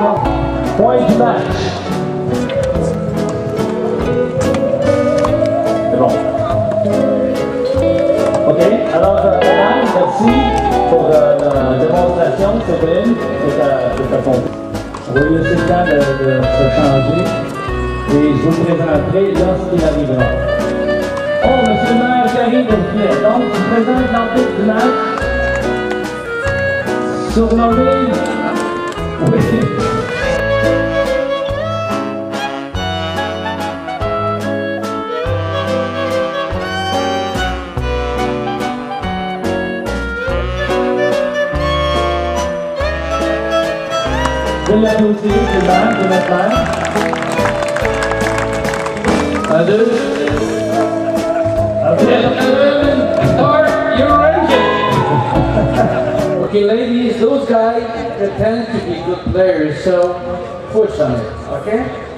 Point du match. C'est bon. OK. Alors, madame, merci pour la démonstration, Séverine, de ta pompe. On va lui laisser le temps de se changer. Et je vous le présenterai lorsqu'il arrivera. Oh, monsieur le maire qui arrive, s'il vous plaît. Donc, je vous présente l'arbitre du match. Surnommé. Oui. Je vais l'applaudir, c'est le maire, c'est notre maire. Un, deux. Start your engine. Okay, ladies, those guys pretend to be good players, so push on it, okay?